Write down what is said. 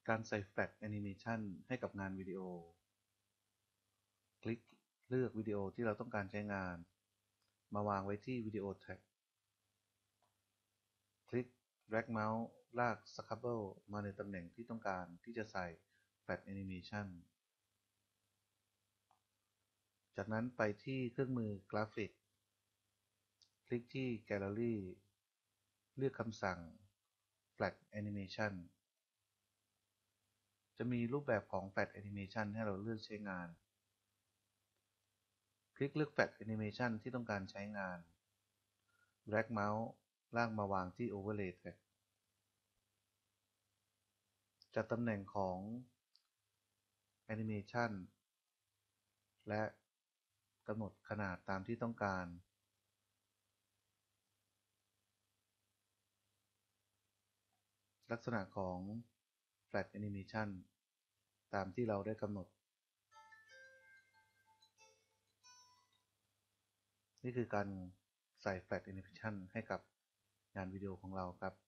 การใส่แฟลชแอนิเมชันให้กับงานวิดีโอคลิกเลือกวิดีโอที่เราต้องการใช้งานมาวางไว้ที่วิดีโอแท็กคลิก drag เมาส์ลากสครับเบิลมาในตำแหน่งที่ต้องการที่จะใส่แฟลชแอนิเมชันจากนั้นไปที่เครื่องมือกราฟิกคลิกที่แกลเลอรี่เลือกคำสั่ง Flash Animation จะมีรูปแบบของ Flash Animation ให้เราเลือกใช้งานคลิกเลือก Flash Animation ที่ต้องการใช้งาน drag เมาส์ลากมาวางที่ Overlay Tag จัดตำแหน่งของ Animation และกำหนดขนาดตามที่ต้องการลักษณะของ Flash Animation ตามที่เราได้กำหนดนี่คือการใส่ Flash Animation ให้กับงานวิดีโอของเราครับ